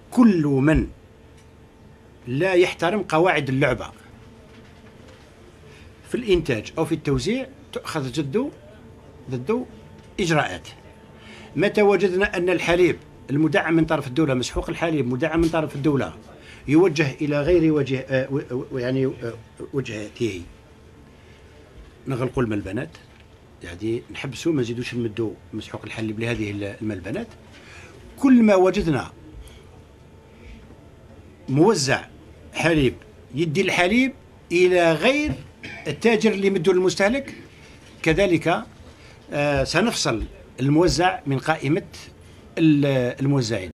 كل من لا يحترم قواعد اللعبة في الإنتاج أو في التوزيع تؤخذ ضده إجراءات. متى وجدنا أن الحليب المدعم من طرف الدولة، مسحوق الحليب مدعم من طرف الدولة، يوجه إلى غير وجهته، نغلقوا الملبنات، يعني نحبسوا، ما نزيدوش نمدوا مسحوق الحليب لهذه الملبنات. كل ما وجدنا موزع حليب يدي الحليب إلى غير التاجر اللي يمدوا للمستهلك، كذلك سنفصل الموزع من قائمة الموزعين.